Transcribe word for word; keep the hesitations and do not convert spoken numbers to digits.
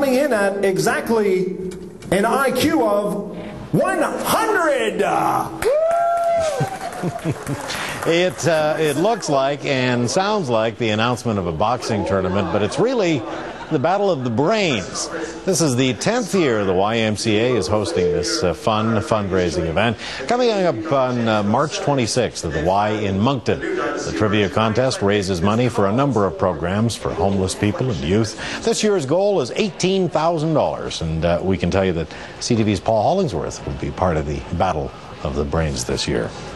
coming in at exactly an I Q of one hundred. It, uh, it looks like and sounds like the announcement of a boxing tournament, but it's really the Battle of the Brains. This is the tenth year the Y M C A is hosting this uh, fun fundraising event. Coming up on uh, March twenty-sixth at the Y in Moncton. The trivia contest raises money for a number of programs for homeless people and youth. This year's goal is eighteen thousand dollars, and uh, we can tell you that C T V's Paul Hollingsworth will be part of the Battle of the Brains this year.